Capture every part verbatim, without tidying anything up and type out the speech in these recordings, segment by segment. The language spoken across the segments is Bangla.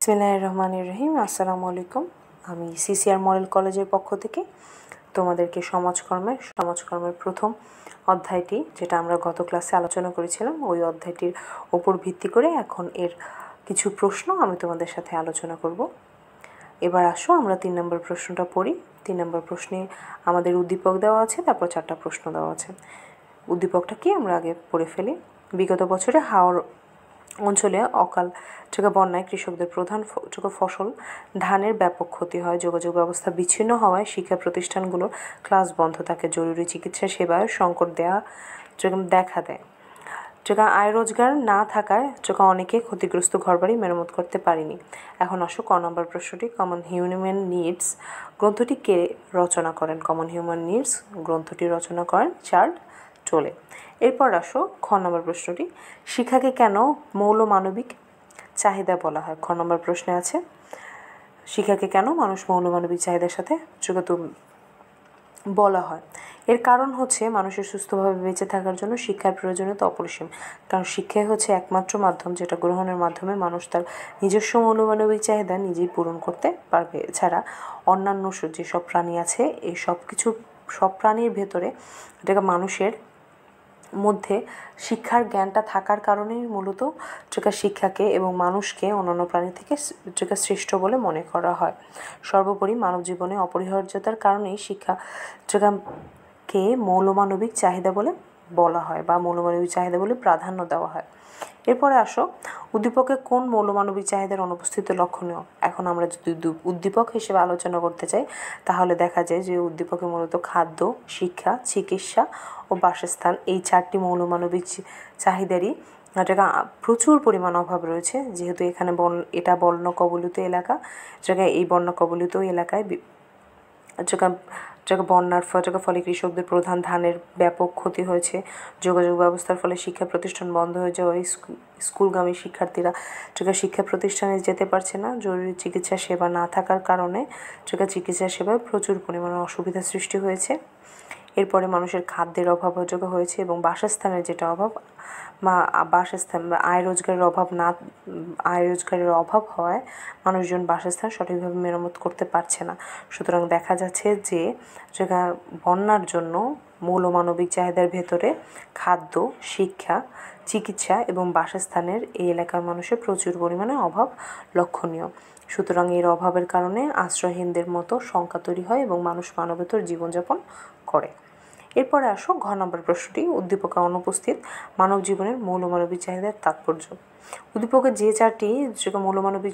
বিসমিল্লাহির রহমানির রহিম। আসসালামু আলাইকুম। আমি সিসিআর মডেল কলেজের পক্ষ থেকে তোমাদেরকে সমাজকর্মের সমাজকর্মের প্রথম অধ্যায়টি, যেটা আমরা গত ক্লাসে আলোচনা করেছিলাম, ওই অধ্যায়টির ওপর ভিত্তি করে এখন এর কিছু প্রশ্ন আমি তোমাদের সাথে আলোচনা করব। এবার আসো আমরা তিন নম্বর প্রশ্নটা পড়ি। তিন নম্বর প্রশ্নে আমাদের উদ্দীপক দেওয়া আছে, তারপর চারটা প্রশ্ন দেওয়া আছে। উদ্দীপকটা কি আমরা আগে পড়ে ফেলি। বিগত বছরে হাওর অঞ্চলে অকাল থেকে বন্যায় কৃষকদের প্রধান ফসল ধানের ব্যাপক ক্ষতি হয়। যোগাযোগ ব্যবস্থা বিচ্ছিন্ন হওয়ায় শিক্ষা প্রতিষ্ঠানগুলোর ক্লাস বন্ধ থাকে। জরুরি চিকিৎসা সেবায় সংকট দেওয়া দেখা দেয়। যেটা আয় রোজগার না থাকায় যেটা অনেকে ক্ষতিগ্রস্ত ঘরবাড়ি মেরামত করতে পারেনি। এখন আসো ক নম্বর প্রশ্নটি। কমন হিউম্যান নিডস গ্রন্থটি কে রচনা করেন? কমন হিউম্যান নিডস গ্রন্থটি রচনা করেন চার্লস টোলে। এরপর আসো খ নম্বর প্রশ্নটি। শিক্ষাকে কেন মৌল মানবিক চাহিদা বলা হয়? খ নম্বর প্রশ্নে আছে শিক্ষাকে কেন মানুষ মৌল মানবিক চাহিদার সাথে যুক্ত বলা হয়। এর কারণ হচ্ছে মানুষের সুস্থভাবে বেঁচে থাকার জন্য শিক্ষার প্রয়োজনীয়তা অপরিসীম। কারণ শিক্ষাই হচ্ছে একমাত্র মাধ্যম যেটা গ্রহণের মাধ্যমে মানুষ তার নিজস্ব মৌলমানবিক চাহিদা নিজেই পূরণ করতে পারবে। এছাড়া অন্যান্য যেসব প্রাণী আছে এই সব কিছু সব প্রাণীর ভেতরে যেটা মানুষের মধ্যে শিক্ষার জ্ঞানটা থাকার কারণেই মূলত যেটা শিক্ষাকে এবং মানুষকে অন্যান্য প্রাণী থেকে যেটা শ্রেষ্ঠ বলে মনে করা হয়। সর্বোপরি মানব জীবনে অপরিহার্যতার কারণেই শিক্ষা যেটাকে মৌলমানবিক চাহিদা বলে বলা হয় বা মৌলমানবিক চাহিদা বলে প্রাধান্য দেওয়া হয়। এরপরে আসো উদ্দীপকে কোন মৌলমানবিক চাহিদার অনুপস্থিতি লক্ষণীয়। এখন আমরা যদি উদ্দীপক হিসেবে আলোচনা করতে চাই তাহলে দেখা যায় যে উদ্দীপকে মূলত খাদ্য, শিক্ষা, চিকিৎসা ও বাসস্থান এই চারটি মৌলমানবিক চাহিদারই যেটা প্রচুর পরিমাণ অভাব রয়েছে। যেহেতু এখানে বন এটা বন্য কবলিত এলাকা, জায়গায় এই বন্য কবলিত এলাকায় জায়গা জায়গা বন্যার জায়গা ফলে কৃষকদের প্রধান ধানের ব্যাপক ক্ষতি হয়েছে। যোগাযোগ ব্যবস্থার ফলে শিক্ষা প্রতিষ্ঠান বন্ধ হয়ে যাওয়ায় স্কুলগামী শিক্ষার্থীরা জায়গা শিক্ষা প্রতিষ্ঠানে যেতে পারছে না। জরুরি চিকিৎসা সেবা না থাকার কারণে জায়গা চিকিৎসা সেবায় প্রচুর পরিমাণে অসুবিধা সৃষ্টি হয়েছে। এরপরে মানুষের খাদ্যের অভাব যোগা হয়েছে এবং বাসস্থানের যেটা অভাব বা বাসস্থান বা আয় রোজগারের অভাব না আয় রোজগারের অভাব হওয়ায় মানুষজন বাসস্থান সঠিকভাবে মেরামত করতে পারছে না। সুতরাং দেখা যাচ্ছে যে যেটা বন্যার জন্য মৌলমানবিক চাহিদার ভেতরে খাদ্য, শিক্ষা, চিকিৎসা এবং বাসস্থানের এই এলাকার মানুষের প্রচুর পরিমাণে অভাব লক্ষণীয়। সুতরাং এর অভাবের কারণে আশ্রয়হীনদের মতো সংখ্যা তৈরি হয় এবং মানুষ মানবেতর জীবনযাপন করে। এরপরে আসো ঘ নম্বর প্রশ্নটি। উদ্দীপকে অনুপস্থিত মানব জীবনের মৌলমানবিক চাহিদার তাৎপর্য। উদ্দীপকে যে চারটি যেটা মৌলমানবিক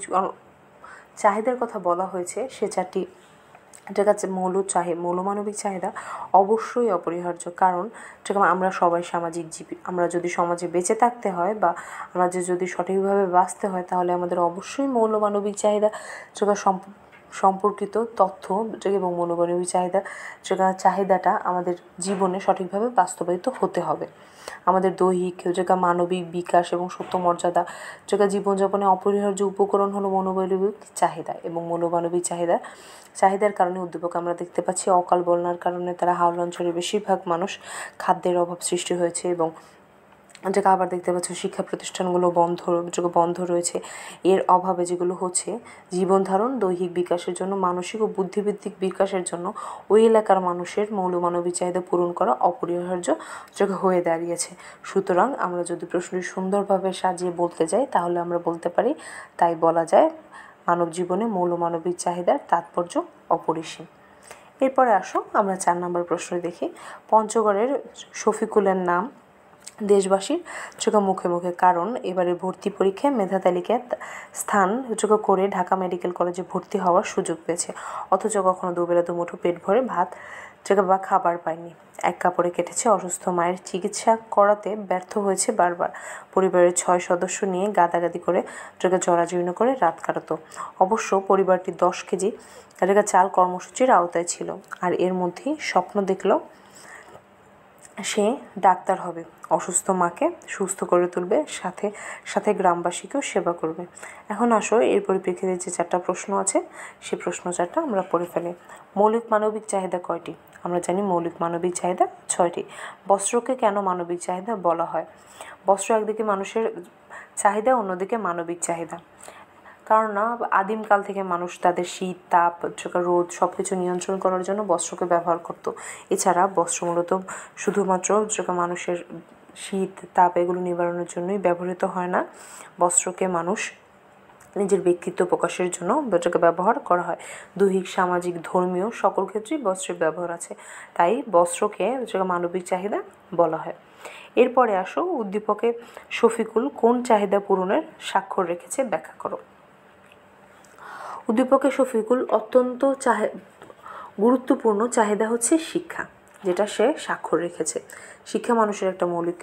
চাহিদার কথা বলা হয়েছে সে চারটি যেটা হচ্ছে মৌল চাহি মৌলমানবিক চাহিদা অবশ্যই অপরিহার্য। কারণ যেরকম আমরা সবাই সামাজিক জীবী, আমরা যদি সমাজে বেঁচে থাকতে হয় বা আমাদের যদি সঠিকভাবে বাঁচতে হয় তাহলে আমাদের অবশ্যই মৌলমানবিক চাহিদা যেটা সম্পর্কিত তথ্য এবং মৌলমানবিক চাহিদা যেটা চাহিদাটা আমাদের জীবনে সঠিকভাবে বাস্তবায়িত হতে হবে। আমাদের দৈহিক যেটা মানবিক বিকাশ এবং সত্য মর্যাদা যেটা জীবনযাপনে অপরিহার্য উপকরণ হলো মৌলমানবিক চাহিদা এবং মৌলমানবিক চাহিদা চাহিদার কারণে উদ্দীপক আমরা দেখতে পাচ্ছি অকাল বন্যার কারণে তারা হাওড় অঞ্চলের বেশিরভাগ মানুষ খাদ্যের অভাব সৃষ্টি হয়েছে এবং যেটা আবার দেখতে পাচ্ছ শিক্ষা প্রতিষ্ঠানগুলো বন্ধ বন্ধ রয়েছে। এর অভাবে যেগুলো হচ্ছে জীবন ধারণ, দৈহিক বিকাশের জন্য, মানসিক ও বুদ্ধিবৃত্তিক বিকাশের জন্য ওই এলাকার মানুষের মৌলমানবিক চাহিদা পূরণ করা অপরিহার্য হয়ে দাঁড়িয়েছে। সুতরাং আমরা যদি প্রশ্নটি সুন্দরভাবে সাজিয়ে বলতে যাই তাহলে আমরা বলতে পারি তাই বলা যায় মানব জীবনে মৌলমানবিক চাহিদার তাৎপর্য অপরিসীম। এরপরে আসো আমরা চার নম্বর প্রশ্ন দেখি। পঞ্চগড়ের শফিকুলের নাম দেশবাসীর চোখে মুখে মুখে, কারণ এবারে ভর্তি পরীক্ষায় মেধা তালিকায় স্থান যোগ করে ঢাকা মেডিকেল কলেজে ভর্তি হওয়ার সুযোগ পেয়েছে, অথচ কখনো দুবেলা দুমুঠো পেট ভরে ভাত জায়গা বা খাবার পায়নি। এক কাপড়ে কেটেছে অসুস্থ মায়ের চিকিৎসা করাতে ব্যর্থ হয়েছে বারবার। পরিবারের ছয় সদস্য নিয়ে গাদাগাদি করে জায়গা জরাজীর্ণ করে রাত কাটাতো। অবশ্য পরিবারটি দশ কেজি জায়গা চাল কর্মসূচির আওতায় ছিল আর এর মধ্যেই স্বপ্ন দেখল সে ডাক্তার হবে, অসুস্থ মাকে সুস্থ করে তুলবে, সাথে সাথে গ্রামবাসীকেও সেবা করবে। এখন আসো এর পরিপ্রেক্ষিতে যে চারটা প্রশ্ন আছে সেই প্রশ্ন চারটা আমরা পড়ে ফেলি। মৌলিক মানবিক চাহিদা কয়টি? আমরা জানি মৌলিক মানবিক চাহিদা ছয়টি। বস্ত্রকে কেন মানবিক চাহিদা বলা হয়? বস্ত্র একদিকে মানুষের চাহিদা, অন্যদিকে মানবিক চাহিদা। কারণ না আদিমকাল থেকে মানুষ তাদের শীত তাপ রোদ সব কিছু নিয়ন্ত্রণ করার জন্য বস্ত্রকে ব্যবহার করত। এছাড়া বস্ত্র মূলত শুধুমাত্র মানুষের শীত তাপ এগুলো নিবারণের জন্যই ব্যবহৃত হয় না, বস্ত্রকে মানুষ নিজের ব্যক্তিত্ব প্রকাশের জন্য বস্ত্রকে ব্যবহার করা হয়। দৈহিক সামাজিক ধর্মীয় সকল ক্ষেত্রেই বস্ত্রের ব্যবহার আছে, তাই বস্ত্রকে মানবিক চাহিদা বলা হয়। এরপরে আসো, উদ্দীপকে শফিকুল কোন চাহিদা পূরণের স্বাক্ষর রেখেছে ব্যাখ্যা করো। উদ্দীপকে শফিকুল অত্যন্ত চাহে গুরুত্বপূর্ণ চাহিদা হচ্ছে শিক্ষা, যেটা সে স্বাক্ষর রেখেছে। শিক্ষা মানুষের একটা মৌলিক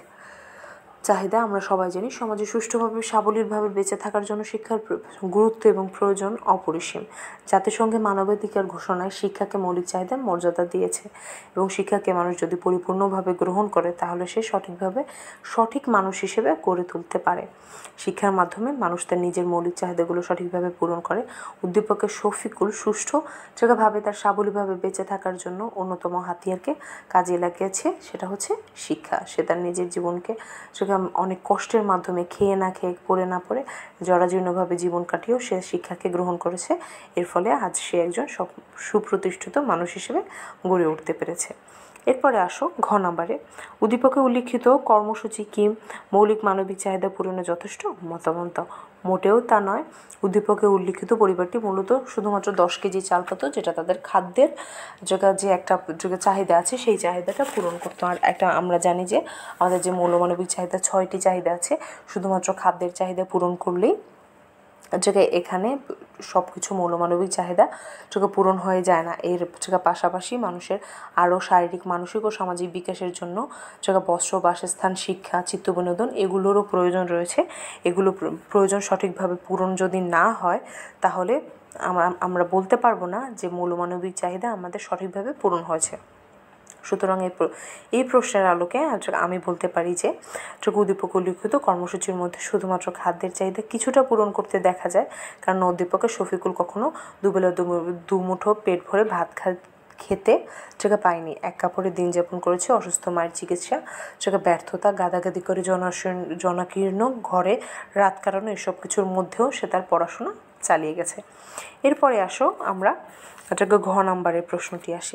চাহিদা। আমরা সবাই জানি সমাজে সুষ্ঠুভাবে সাবলীলভাবে বেঁচে থাকার জন্য শিক্ষার গুরুত্ব এবং প্রয়োজন অপরিসীম। জাতিসংঘে মানবাধিকার ঘোষণায় শিক্ষাকে মৌলিক চাহিদার মর্যাদা দিয়েছে এবং শিক্ষাকে মানুষ যদি পরিপূর্ণভাবে গ্রহণ করে তাহলে সে সঠিকভাবে সঠিক মানুষ হিসেবে গড়ে তুলতে পারে। শিক্ষার মাধ্যমে মানুষ তার নিজের মৌলিক চাহিদাগুলো সঠিকভাবে পূরণ করে। উদ্দীপকের শফিকুল সুষ্ঠুভাবে তার সাবলীলভাবে বেঁচে থাকার জন্য অন্যতম হাতিয়ারকে কাজে লাগিয়েছে, সেটা হচ্ছে শিক্ষা। সে তার নিজের জীবনকে অনেক কষ্টের মাধ্যমে খেয়ে না খেয়ে পড়ে না পড়ে জরাজীর্ণভাবে জীবন কাটিয়েও সে শিক্ষাকে গ্রহণ করেছে। এর ফলে আজ সে একজন সুপ্রতিষ্ঠিত মানুষ হিসেবে গড়ে উঠতে পেরেছে। এরপরে আসো ঘ নাম্বারে, উদ্দীপকে উল্লিখিত কর্মসূচি কি মৌলিক মানবিক চাহিদা পূরণে যথেষ্ট? মতামত মোটেও তা নয়। উদ্দীপকে উল্লিখিত পরিবারটি মূলত শুধুমাত্র দশ কেজি চাল পেত, যেটা তাদের খাদ্যের যে একটা চাহিদা আছে সেই চাহিদাটা পূরণ করতো। আর একটা আমরা জানি যে আমাদের যে মৌলমানবিক চাহিদা ছয়টি চাহিদা আছে, শুধুমাত্র খাদ্যের চাহিদা পূরণ করলেই জায়গায় এখানে সব কিছু মৌলমানবিক চাহিদা চোখে পূরণ হয়ে যায় না। এর পাশাপাশি মানুষের আরও শারীরিক মানসিক ও সামাজিক বিকাশের জন্য জায়গা বস্ত্র বাসস্থান শিক্ষা চিত্ত বিনোদন এগুলোরও প্রয়োজন রয়েছে। এগুলো প্রয়োজন সঠিকভাবে পূরণ যদি না হয় তাহলে আমরা বলতে পারবো না যে মৌলমানবিক চাহিদা আমাদের সঠিকভাবে পূরণ হয়েছে। সুতরাং এই প্রশ্নের আলোকে আমি বলতে পারি যে উদ্দীপক উল্লিখিত কর্মসূচির মধ্যে শুধুমাত্র খাদ্যের চাহিদা কিছুটা পূরণ করতে দেখা যায়, কারণ উদ্দীপকে শফিকুল কখনো দুবেলা দুমুঠো পেট ভরে ভাত খা খেতে জায়গা পায়নি। এক কাপড়ে দিন যাপন করেছে, অসুস্থ মায়ের চিকিৎসা জায়গা ব্যর্থতা গাদাগাদি করে জনাকীর্ণ ঘরে রাত কাটানো এসব কিছুর মধ্যেও সে তার পড়াশোনা চালিয়ে গেছে। এরপরে আসো আমরা ঘ নাম্বারের প্রশ্নটি আসে।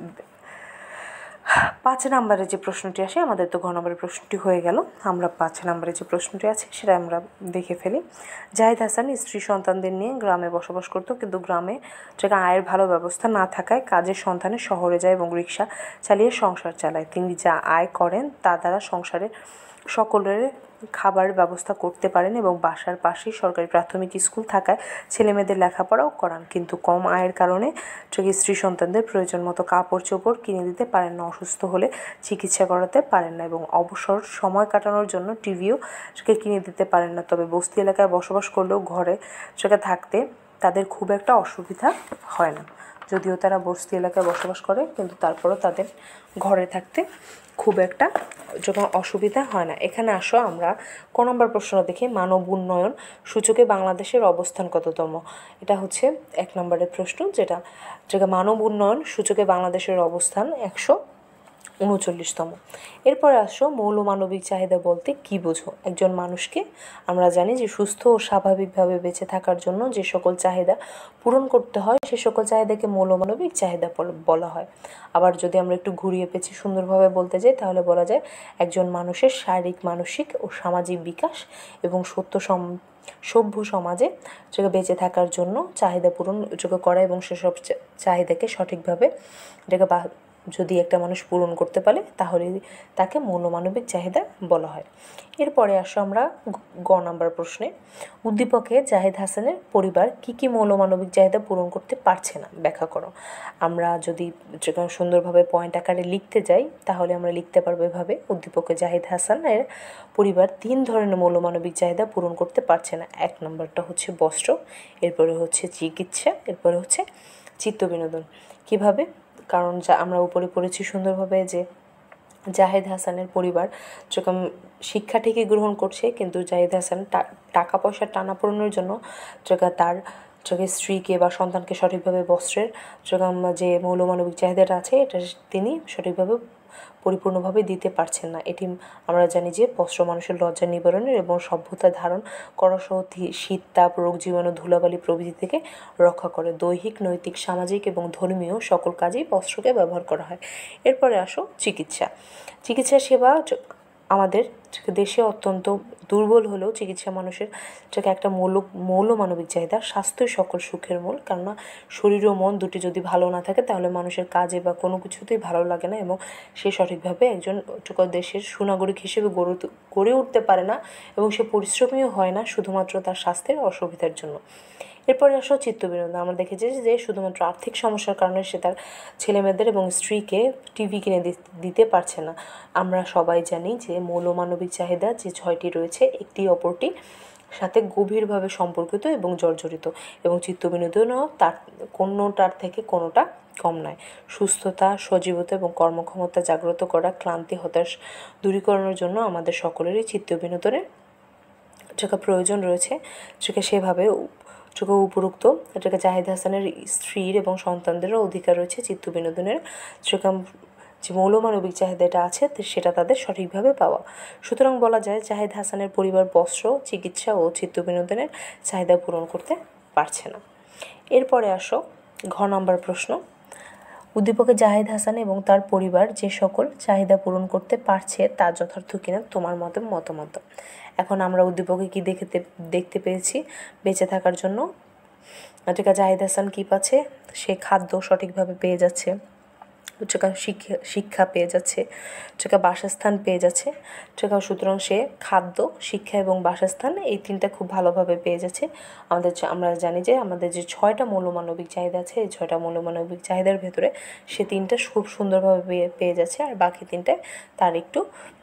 পাঁচ নাম্বারে যে প্রশ্নটি আসে, আমাদের তো ঘ নম্বরের প্রশ্নটি হয়ে গেল, আমরা পাঁচ নম্বরে যে প্রশ্নটি আছে সেটা আমরা দেখে ফেলি। জাহিদ হাসান স্ত্রী সন্তানদের নিয়ে গ্রামে বসবাস করত, কিন্তু গ্রামে যেখানে আয়ের ভালো ব্যবস্থা না থাকায় কাজের সন্ধানে শহরে যায় এবং রিক্সা চালিয়ে সংসার চালায়। তিনি যা আয় করেন তা দ্বারা সংসারে সকলের খাবারের ব্যবস্থা করতে পারেন এবং বাসার পাশেই সরকারি প্রাথমিক স্কুল থাকায় ছেলেমেয়েদের লেখাপড়াও করান, কিন্তু কম আয়ের কারণে স্ত্রী সন্তানদের প্রয়োজন মতো কাপড় চোপড় কিনে দিতে পারেন না, অসুস্থ হলে চিকিৎসা করাতে পারেন না এবং অবসর সময় কাটানোর জন্য টিভিও কিনে দিতে পারেন না। তবে বস্তি এলাকায় বসবাস করলেও ঘরে থাকতে তাদের খুব একটা অসুবিধা হয় না। যদিও তারা বস্তি এলাকায় বসবাস করে কিন্তু তারপরেও তাদের ঘরে থাকতে খুব একটা যখন অসুবিধা হয় না। এখানে আসো আমরা ক নম্বর প্রশ্ন দেখি, মানব উন্নয়ন সূচকে বাংলাদেশের অবস্থান কততম? এটা হচ্ছে এক নম্বরের প্রশ্ন, যেটা যেটা মানব উন্নয়ন সূচকে বাংলাদেশের অবস্থান একশো উনচল্লিশতম। এরপরে আসো মৌলমানবিক চাহিদা বলতে কি বোঝো? একজন মানুষকে আমরা জানি যে সুস্থ ও স্বাভাবিকভাবে বেঁচে থাকার জন্য যে সকল চাহিদা পূরণ করতে হয় সে সকল চাহিদাকে মৌলমানবিক চাহিদা বলা হয়। আবার যদি আমরা একটু ঘুরিয়ে পেঁচিয়ে সুন্দরভাবে বলতে যাই তাহলে বলা যায় একজন মানুষের শারীরিক মানসিক ও সামাজিক বিকাশ এবং সত্য সম সভ্য সমাজে বেঁচে থাকার জন্য চাহিদা পূরণ করা এবং সেসব চাহিদাকে সঠিকভাবে এটাকে বা যদি একটা মানুষ পূরণ করতে পারে তাহলে তাকে মৌলমানবিক চাহিদা বলা হয়। এরপরে আসো আমরা গ নাম্বার প্রশ্নে, উদ্দীপকে জাহিদ হাসানের পরিবার কি কি মৌলমানবিক চাহিদা পূরণ করতে পারছে না ব্যাখ্যা করো। আমরা যদি সুন্দরভাবে পয়েন্ট আকারে লিখতে যাই তাহলে আমরা লিখতে পারবো এভাবে, উদ্দীপকে জাহিদ হাসানের পরিবার তিন ধরনের মৌলমানবিক চাহিদা পূরণ করতে পারছে না। এক নম্বরটা হচ্ছে বস্ত্র, এরপরে হচ্ছে চিকিৎসা, এরপরে হচ্ছে চিত্ত বিনোদন। কীভাবে? কারণ যা আমরা উপরে পড়েছি সুন্দরভাবে যে জাহিদ হাসানের পরিবার যেরকম শিক্ষা ঠিকই গ্রহণ করছে, কিন্তু জাহিদ হাসান টাকা পয়সার টানাপোড়েনের জন্য তার স্ত্রীকে বা সন্তানকে সঠিকভাবে বস্ত্রের যেরকম যে মৌলমানবিক চাহিদাটা আছে এটা তিনি সঠিকভাবে পরিপূর্ণভাবে দিতে পারছেন না। এটি আমরা জানি যে বস্ত্র মানুষের লজ্জা নিবারণের এবং সভ্যতা ধারণ করাসহ শীত, তাপ, রোগ, জীবাণু, ধুলাবালি প্রভৃতি থেকে রক্ষা করে। দৈহিক, নৈতিক, সামাজিক এবং ধর্মীয় সকল কাজেই বস্ত্রকে ব্যবহার করা হয়। এরপরে আসো চিকিৎসা। চিকিৎসা সেবা আমাদের দেশে অত্যন্ত দুর্বল হলেও চিকিৎসা মানুষের যাকে একটা মৌল মৌল মানবিক চাহিদা। স্বাস্থ্যই সকল সুখের মূল, কেননা শরীর ও মন দুটি যদি ভালো না থাকে তাহলে মানুষের কাজে বা কোনো কিছুতেই ভালো লাগে না এবং সে সঠিকভাবে একজন দেশের সুনাগরিক হিসেবে গড়ে গড়ে উঠতে পারে না এবং সে পরিশ্রমীও হয় না শুধুমাত্র তার স্বাস্থ্যের অসুবিধার জন্য। এরপরে আসো চিত্তবিনোদন। আমরা দেখেছি যে শুধুমাত্র আর্থিক সমস্যার কারণে সে তার ছেলেমেয়েদের এবং স্ত্রীকে টিভি কিনে দিতে পারছে না। আমরা সবাই জানি যে মৌলমানবিক চাহিদা যে ছয়টি রয়েছে একটি অপরটি সাথে গভীরভাবে সম্পর্কিত এবং জর্জরিত, এবং চিত্তবিনোদনও তার কোনোটার থেকে কোনোটা কম নয়। সুস্থতা, সজীবতা এবং কর্মক্ষমতা জাগ্রত করা, ক্লান্তি, হতাশ দূরীকরণের জন্য আমাদের সকলেরই চিত্তবিনোদনের যেটা প্রয়োজন রয়েছে সেটা সেভাবে চোখে উপরোক্ত এটাকে জাহিদ হাসানের স্ত্রীর এবং সন্তানদেরও অধিকার রয়েছে চিত্তবিনোদনের সেরকম যে মৌলমানবিক চাহিদাটা আছে সেটা তাদের সঠিকভাবে পাওয়া। সুতরাং বলা যায় জাহিদ হাসানের পরিবার বস্ত্র, চিকিৎসা ও চিত্তবিনোদনের চাহিদা পূরণ করতে পারছে না। এরপরে আসো ঘ নম্বর প্রশ্ন। উদ্দীপকে জাহিদ হাসান এবং তার পরিবার যে সকল চাহিদা পূরণ করতে পারছে তা যথার্থ কিনা তোমার মতে মতামত। এখন আমরা উদ্দীপকে কি দেখতে দেখতে পেয়েছি? বেঁচে থাকার জন্য যেটা জাহিদ হাসান কী পাচ্ছে? সে খাদ্য সঠিকভাবে পেয়ে যাচ্ছে, যেটা শিক্ষা শিক্ষা পেয়ে যাচ্ছে, যেটা বাসস্থান পেয়ে যাচ্ছে, যেটা সুতরাং সে খাদ্য, শিক্ষা এবং বাসস্থান এই তিনটা খুব ভালোভাবে পেয়ে যাচ্ছে। আমাদের আমরা জানি যে আমাদের যে ছয়টা মৌলমানবিক চাহিদা আছে এই ছয়টা মৌলমানবিক চাহিদার ভেতরে সে তিনটা খুব সুন্দরভাবে পেয়ে পেয়ে যাচ্ছে, আর বাকি তিনটায় তার একটু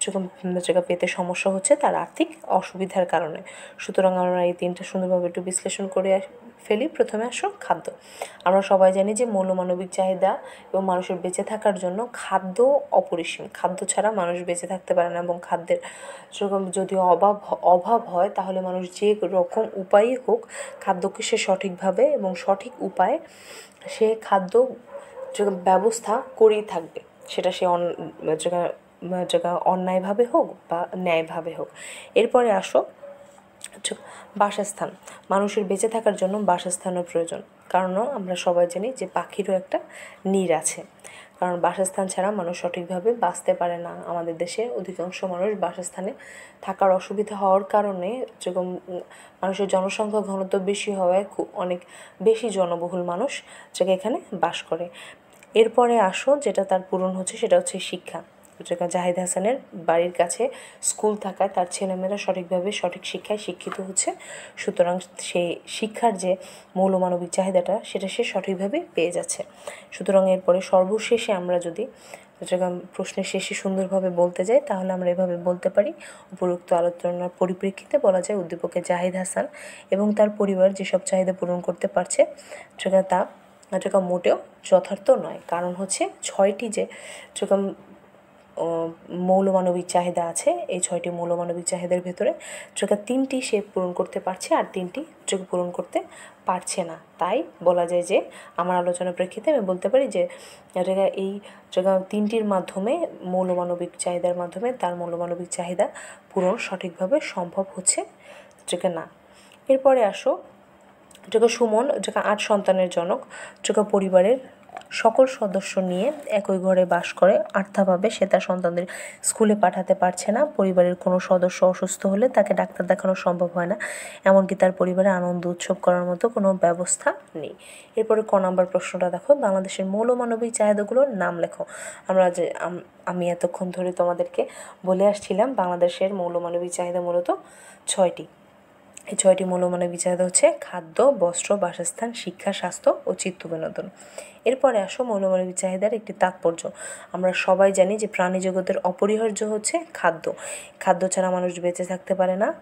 জায়গা পেতে সমস্যা হচ্ছে তার আর্থিক অসুবিধার কারণে। সুতরাং আমরা এই তিনটা সুন্দরভাবে একটু বিশ্লেষণ করে ফেলি। প্রথমে আসো খাদ্য। আমরা সবাই জানি যে মৌলমানবিক চাহিদা এবং মানুষের বেঁচে থাকার জন্য খাদ্য অপরিসীম। খাদ্য ছাড়া মানুষ বেঁচে থাকতে পারে না এবং খাদ্যের সেরকম যদি অভাব অভাব হয় তাহলে মানুষ যে রকম উপায়ই হোক খাদ্যকে সে সঠিকভাবে এবং সঠিক উপায়ে সে খাদ্য ব্যবস্থা করেই থাকবে, সেটা সে জায়গা অন্যায়ভাবে হোক বা ন্যায়ভাবে হোক। এরপরে আসো বাসস্থান। মানুষের বেঁচে থাকার জন্য বাসস্থানের প্রয়োজন, কারণ আমরা সবাই জানি যে পাখিরও একটা নীড় আছে, কারণ বাসস্থান ছাড়া মানুষ সঠিকভাবে বাঁচতে পারে না। আমাদের দেশে অধিকাংশ মানুষ বাসস্থানে থাকার অসুবিধা হওয়ার কারণে যেরকম মানুষের জনসংখ্যা ঘনত্ব বেশি হওয়ায় খুব অনেক বেশি জনবহুল মানুষ যেটা এখানে বাস করে। এরপরে আসো যেটা তার পূরণ হচ্ছে সেটা হচ্ছে শিক্ষা। যেটা জাহিদ হাসানের বাড়ির কাছে স্কুল থাকায় তার ছেলেমেয়েরা সঠিকভাবে সঠিক শিক্ষায় শিক্ষিত হচ্ছে, সুতরাং সেই শিক্ষার যে মৌলমানবিক চাহিদাটা সেটা সে সঠিকভাবে পেয়ে যাচ্ছে। সুতরাং এরপরে সর্বশেষে আমরা যদি প্রশ্নের শেষে সুন্দরভাবে বলতে যাই তাহলে আমরা এভাবে বলতে পারি, উপরোক্ত আলোচনার পরিপ্রেক্ষিতে বলা যায় উদ্দীপকে জাহিদ হাসান এবং তার পরিবার যেসব চাহিদা পূরণ করতে পারছে যেটা তা যেটা মোটেও যথার্থ নয়। কারণ হচ্ছে ছয়টি যে যেরকম মৌলমানবিক চাহিদা আছে এই ছয়টি মৌলমানবিক চাহিদার ভেতরে যেটা তিনটি সে পূরণ করতে পারছে আর তিনটি যোগ পূরণ করতে পারছে না। তাই বলা যায় যে আমার আলোচনার প্রেক্ষিতে আমি বলতে পারি যে জায়গা এই জায়গা তিনটির মাধ্যমে মৌলমানবিক চাহিদার মাধ্যমে তার মৌলমানবিক চাহিদা পূরণ সঠিকভাবে সম্ভব হচ্ছে যেটা না। এরপরে আসো যেটা সুমন যেটা আট সন্তানের জনক, যেটা পরিবারের সকল সদস্য নিয়ে একই ঘরে বাস করে, আর্থাভাবে সে তার সন্তানদের স্কুলে পাঠাতে পারছে না। পরিবারের কোনো সদস্য অসুস্থ হলে তাকে ডাক্তার দেখানো সম্ভব হয় না, এমনকি তার পরিবারে আনন্দ উৎসব করার মতো কোনো ব্যবস্থা নেই। এরপরে ক নম্বর প্রশ্নটা দেখো, বাংলাদেশের মৌলমানবিক চাহিদাগুলোর নাম লেখো। আমরা যে আমি এতক্ষণ ধরে তোমাদেরকে বলে আসছিলাম বাংলাদেশের মৌলমানবিক চাহিদা মূলত ছয়টি। এই ছয়টি মৌলমানবিক চাহিদা হচ্ছে খাদ্য, বস্ত্র, বাসস্থান, শিক্ষা, স্বাস্থ্য ও চিত্তবিনোদন। এরপরে আসো মৌলমানবিক চাহিদার একটি তাৎপর্য। আমরা সবাই জানি যে প্রাণী জগতের অপরিহার্য হচ্ছে খাদ্য। খাদ্য ছাড়া মানুষ বেঁচে থাকতে পারে না।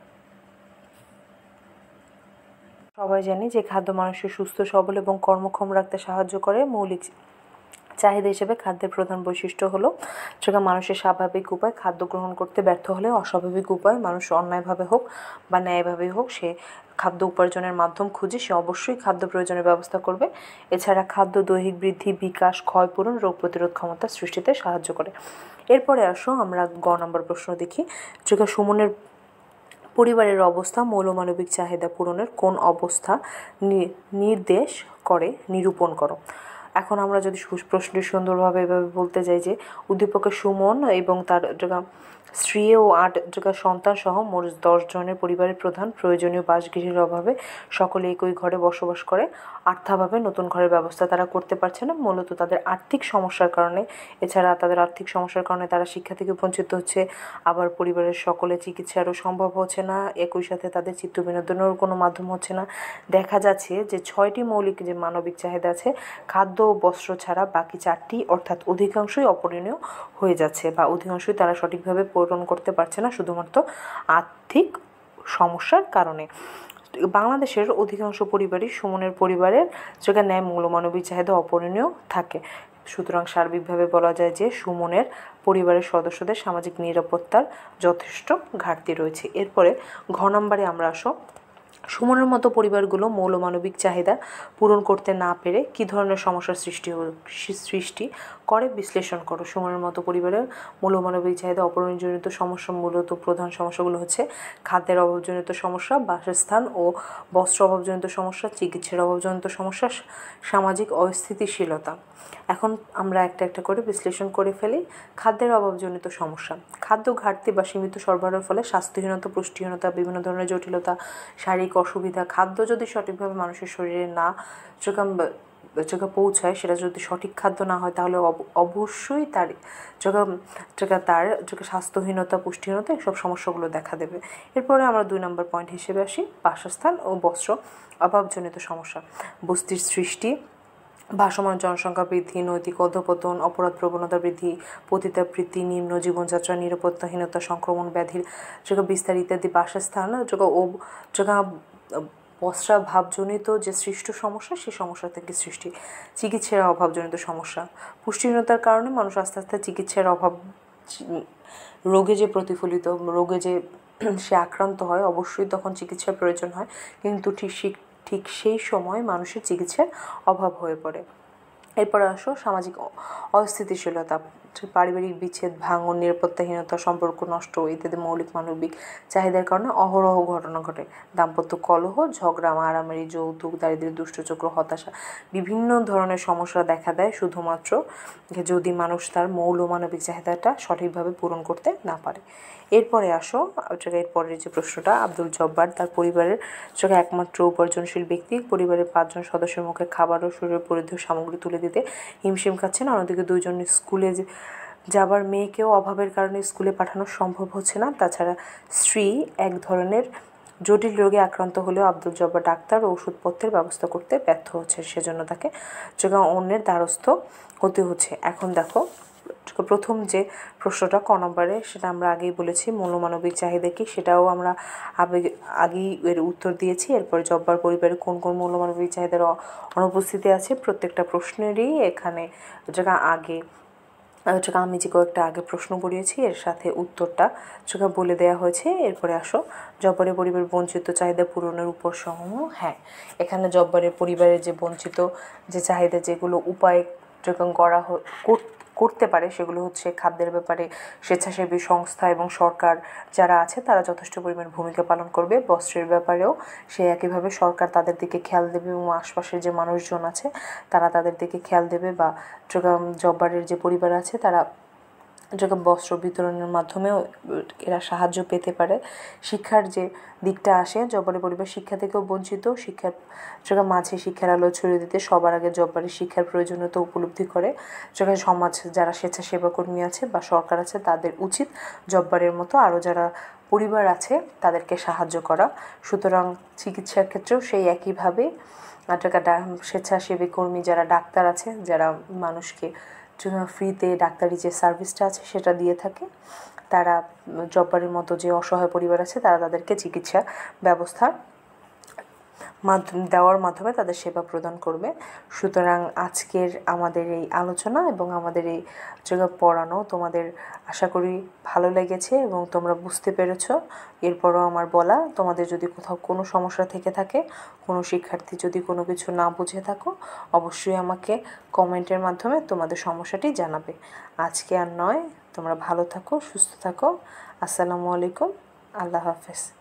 সবাই জানি যে খাদ্য মানুষকে সুস্থ, সবল এবং কর্মক্ষম রাখতে সাহায্য করে। মৌলিক চাহিদা হিসেবে খাদ্যের প্রধান বৈশিষ্ট্য হলো যেটা মানুষের স্বাভাবিক উপায় খাদ্য গ্রহণ করতে ব্যর্থ হলে অস্বাভাবিক উপায় মানুষ অন্যায়ভাবে হোক বা ন্যায়ভাবে হোক সে খাদ্য উপার্জনের মাধ্যম খুঁজে সে অবশ্যই খাদ্য প্রয়োজনের ব্যবস্থা করবে। এছাড়া খাদ্য দৈহিক বৃদ্ধি, বিকাশ, ক্ষয়পূরণ, রোগ প্রতিরোধ ক্ষমতা সৃষ্টিতে সাহায্য করে। এরপরে আসো আমরা গ নম্বর প্রশ্ন দেখি, যেটা সুমনের পরিবারের অবস্থা মৌলমানবিক চাহিদা পূরণের কোন অবস্থা নির্দেশ করে নিরূপণ করো। এখন আমরা যদি প্রশ্নটি সুন্দরভাবে এভাবে বলতে যাই যে উদ্দীপকের সুমন এবং তার স্ত্রী ও আট সন্তান সহ মোট দশ জনের পরিবারের প্রধান প্রয়োজনীয় বাসগৃহের অভাবে সকলে একই ঘরে বসবাস করে। আর্থাভাবে নতুন ঘরের ব্যবস্থা তারা করতে পারছে না, মূলত তাদের আর্থিক সমস্যার কারণে। এছাড়া তাদের আর্থিক সমস্যার কারণে তারা শিক্ষা থেকে বঞ্চিত হচ্ছে, আবার পরিবারের সকলে চিকিৎসারও সম্ভব হচ্ছে না, একই সাথে তাদের চিত্ত বিনোদনেরও কোনো মাধ্যম হচ্ছে না। দেখা যাচ্ছে যে ছয়টি মৌলিক যে মানবিক চাহিদা আছে, খাদ্য ও বস্ত্র ছাড়া বাকি চারটি অর্থাৎ অধিকাংশই অপূরণীয় হয়ে যাচ্ছে বা অধিকাংশই তারা সঠিকভাবে পূরণ করতে পারছে না শুধুমাত্র আর্থিক সমস্যার কারণে। বাংলাদেশের অধিকাংশ পরিবারই সুমনের পরিবারের যেখানে ন্যায় মৌলমানবিক চাহিদা অপূরণীয় থাকে। সুতরাং সার্বিকভাবে বলা যায় যে সুমনের পরিবারের সদস্যদের সামাজিক নিরাপত্তার যথেষ্ট ঘাটতি রয়েছে। এরপরে ঘ নম্বরে আমরা আসো, সুমনের মতো পরিবারগুলো মৌলমানবিক চাহিদা পূরণ করতে না পেরে কী ধরনের সমস্যার সৃষ্টি সৃষ্টি করে বিশ্লেষণ করো। সুমনের মতো পরিবারের মৌলমানবিক চাহিদা অপূরণজনিত সমস্যা মূলত প্রধান সমস্যাগুলো হচ্ছে খাদ্যের অভাবজনিত সমস্যা, বাসস্থান ও বস্ত্র অভাবজনিত সমস্যা, চিকিৎসার অভাবজনিত সমস্যা, সামাজিক অস্থিতিশীলতা। এখন আমরা একটা একটা করে বিশ্লেষণ করে ফেলি। খাদ্যের অভাবজনিত সমস্যা, খাদ্য ঘাটতি বা সীমিত সরবরাহের ফলে স্বাস্থ্যহীনতা, পুষ্টিহীনতা, বিভিন্ন ধরনের জটিলতা, শারীরিক অসুবিধা। খাদ্য যদি সঠিকভাবে মানুষের শরীরে না যোগান যোগা পৌঁছায়, সেটা যদি সঠিক খাদ্য না হয় তাহলে অবশ্যই তার যোগা যোগা তার যোগা স্বাস্থ্যহীনতা, পুষ্টিহীনতা এসব সমস্যাগুলো দেখা দেবে। এরপরে আমরা দুই নম্বর পয়েন্ট হিসেবে আসি, বাসস্থান ও বস্ত্র অভাবজনিত সমস্যা। বস্তির সৃষ্টি, ভাসমান জনসংখ্যা বৃদ্ধি, নৈতিক অধঃপতন, অপরাধ প্রবণতা বৃদ্ধি, পতিতাবৃত্তি, নিম্ন জীবনযাত্রা, নিরাপত্তাহীনতা, সংক্রমণ ব্যাধির যোগা বিস্তার ইত্যাদি। বাসস্থান যোগা ও যোগা বস্ত্রাভাবজনিত যে সৃষ্ট সমস্যা, সেই সমস্যা থেকে সৃষ্টি। চিকিৎসার অভাবজনিত সমস্যা, পুষ্টিহীনতার কারণে মানুষ আস্তে আস্তে চিকিৎসার অভাব, রোগে যে প্রতিফলিত রোগে যে সে আক্রান্ত হয়, অবশ্যই তখন চিকিৎসার প্রয়োজন হয়, কিন্তু ঠিক ঠিক সেই সময় মানুষের চিকিৎসার অভাব হয়ে পড়ে। এরপর আসো সামাজিক অস্থিতিশীলতা, পারিবারিক বিচ্ছেদ, ভাঙন, নিরাপত্তাহীনতা, সম্পর্ক নষ্ট ইত্যাদি মৌলিক মানবিক চাহিদার কারণে অহরহ ঘটনা ঘটে। দাম্পত্য কলহ, ঝগড়া, মারামারি, যৌতুক, দারিদ্র্য, দুষ্টচক্র, হতাশা, বিভিন্ন ধরনের সমস্যা দেখা দেয় শুধুমাত্র যদি মানুষ তার মৌল মানবিক চাহিদাটা সঠিকভাবে পূরণ করতে না পারে। এরপরে আসো এরপরের যে প্রশ্নটা, আব্দুল জব্বার তার পরিবারের চোখে একমাত্র উপার্জনশীল ব্যক্তি, পরিবারের পাঁচজন সদস্যের মুখে খাবার ও শরীরের পরিধেয় সামগ্রী তুলে দিতে হিমশিম খাচ্ছেন। অন্যদিকে দুইজন স্কুলে যাবার মেয়েকেও অভাবের কারণে স্কুলে পাঠানো সম্ভব হচ্ছে না। তাছাড়া স্ত্রী এক ধরনের জটিল রোগে আক্রান্ত হলেও আব্দুল জব্বার ডাক্তার ও ওষুধপত্রের ব্যবস্থা করতে ব্যর্থ হচ্ছে, সেজন্য তাকে যোগা অন্যের দ্বারস্থ হতে হচ্ছে। এখন দেখো প্রথম যে প্রশ্নটা ক নম্বরে, সেটা আমরা আগেই বলেছি মৌলমানবিক চাহিদা কি, সেটাও আমরা আগে আগেই এর উত্তর দিয়েছি। এরপরে জব্বার পরিবারে কোন কোন মৌলমানবিক চাহিদার অনুপস্থিতি আছে, প্রত্যেকটা প্রশ্নেরই এখানে যেটা আগে যেটা আমি যে কয়েকটা আগে প্রশ্ন করিয়েছি এর সাথে উত্তরটা যেটা বলে দেওয়া হয়েছে। এরপরে আসো জব্বারের পরিবার বঞ্চিত চাহিদা পূরণের উপসমূহ। হ্যাঁ, এখানে জব্বারের পরিবারের যে বঞ্চিত যে চাহিদা যেগুলো উপায় যখন করা করতে পারে সেগুলো হচ্ছে খাদ্যের ব্যাপারে স্বেচ্ছাসেবী সংস্থা এবং সরকার যারা আছে তারা যথেষ্ট পরিমাণ ভূমিকা পালন করবে। বস্ত্রের ব্যাপারেও সে একইভাবে সরকার তাদের দিকে খেয়াল দেবে এবং আশপাশের যে মানুষজন আছে তারা তাদের দিকে খেয়াল দেবে, বা জব্বারের যে পরিবার আছে তারা যেরকম বস্ত্র বিতরণের মাধ্যমেও এরা সাহায্য পেতে পারে। শিক্ষার যে দিকটা আসে, জব্বারের পরিবার শিক্ষা থেকেও বঞ্চিত, শিক্ষার যেটা মাঝে শিক্ষার আলো ছড়িয়ে দিতে সবার আগে জব্বারের শিক্ষার প্রয়োজনীয়তা উপলব্ধি করে। যেখানে সমাজ যারা স্বেচ্ছাসেবা কর্মী আছে বা সরকার আছে তাদের উচিত জব্বারের মতো আরও যারা পরিবার আছে তাদেরকে সাহায্য করা। সুতরাং চিকিৎসার ক্ষেত্রেও সেই একইভাবে স্বেচ্ছাসেবী কর্মী যারা ডাক্তার আছে, যারা মানুষকে ফ্রিতে ডাক্তারি যে সার্ভিসটা আছে সেটা দিয়ে থাকে, তারা জব্বারের মতো যে অসহায় পরিবার আছে তারা তাদেরকে চিকিৎসা ব্যবস্থা মাধ্যম দেওয়ার মাধ্যমে তাদের সেবা প্রদান করবে। সুতরাং আজকের আমাদের এই আলোচনা এবং আমাদের এই যোগা পড়ানো তোমাদের আশা করি ভালো লেগেছে এবং তোমরা বুঝতে পেরেছো। এরপরও আমার বলা, তোমাদের যদি কোথাও কোনো সমস্যা থেকে থাকে, কোনো শিক্ষার্থী যদি কোনো কিছু না বুঝে থাকো, অবশ্যই আমাকে কমেন্টের মাধ্যমে তোমাদের সমস্যাটি জানাবে। আজকে আর নয়, তোমরা ভালো থাকো, সুস্থ থাকো। আসসালামু আলাইকুম, আল্লাহ হাফেজ।